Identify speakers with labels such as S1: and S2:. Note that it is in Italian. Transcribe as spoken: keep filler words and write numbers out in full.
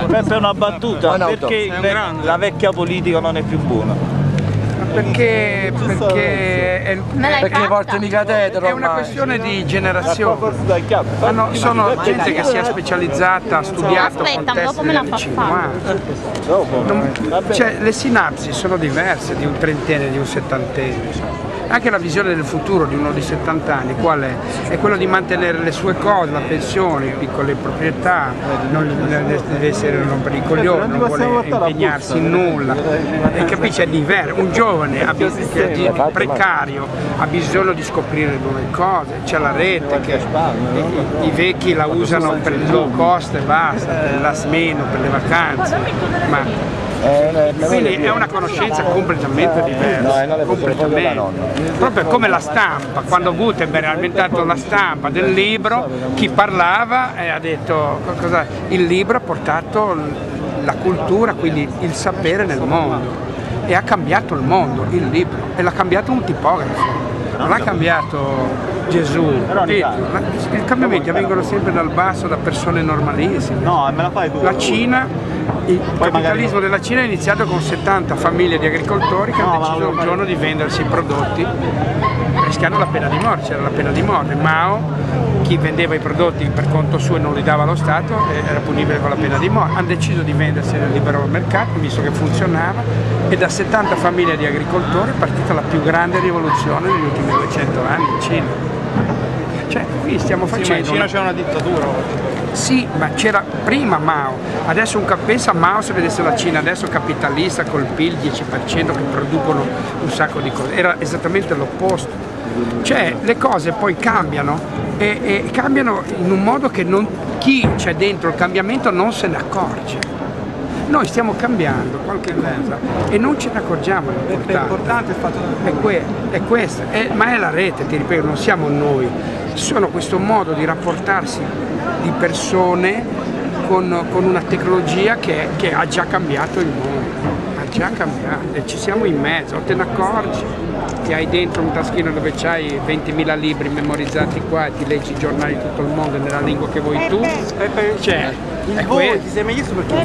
S1: Peppe è una battuta, perché la vecchia politica non è più buona?
S2: Perché, perché, è,
S3: perché porti mica tetro,
S2: è una questione di generazione. Hanno, sono gente che si è specializzata, ha studiato
S3: Aspetta, dopo me la fa fare.
S2: Non, cioè, le sinapsi sono diverse di un trentenne e di un settantenne. Anche la visione del futuro di uno di settanta anni qual è? È quello di mantenere le sue cose, la pensione, piccole proprietà, non deve essere un romper i coglioni, non vuole impegnarsi in nulla. E capisci? È diverso. Un giovane precario ha bisogno di scoprire nuove cose, c'è la rete che i, i vecchi la usano per il low cost e basta, per il last meno, per le vacanze. Ma quindi è una conoscenza completamente diversa, completamente. Proprio come la stampa, quando Gutenberg ha inventato la stampa del libro, chi parlava e ha detto cosa, il libro ha portato la cultura, quindi il sapere nel mondo, e ha cambiato il mondo, il libro, e l'ha cambiato un tipografo. Non l'ha cambiato Gesù, i cambiamenti avvengono sempre dal basso, da persone normalissime.
S1: No, me la fai tu.
S2: La Cina, il capitalismo della Cina è iniziato con settanta famiglie di agricoltori che hanno deciso un giorno di vendersi i prodotti, rischiando la pena di morte, c'era la pena di morte. Mao, chi vendeva i prodotti per conto suo e non li dava allo Stato, era punibile con la pena di morte. Hanno deciso di vendersi nel libero mercato, visto che funzionava, e da settanta famiglie di agricoltori è partita la più grande rivoluzione degli ultimi duecento anni in Cina. Cioè, qui stiamo facendo...
S1: Sì, ma in Cina c'è una dittatura oggi.
S2: Sì, ma c'era prima Mao, adesso un pensa a Mao se vedesse la Cina, adesso capitalista col P I L dieci per cento che producono un sacco di cose, era esattamente l'opposto. Cioè le cose poi cambiano e, e cambiano in un modo che non, chi c'è dentro il cambiamento non se ne accorge. Noi stiamo cambiando qualche cosa e non ce ne accorgiamo.
S1: È importante il fatto
S2: è, que è questo, è, ma è la rete, ti ripeto, non siamo noi. Sono questo modo di rapportarsi di persone con, con una tecnologia che, che ha già cambiato il mondo, ha già cambiato e ci siamo in mezzo, te ne accorgi che hai dentro un taschino dove c'hai ventimila libri memorizzati qua e ti leggi i giornali di tutto il mondo nella lingua che vuoi tu, cioè, è questo.